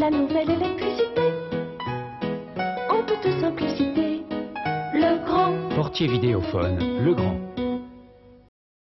la nouvelle électricité. En toute simplicité, le grand. Portier Vidéophone, Le Grand.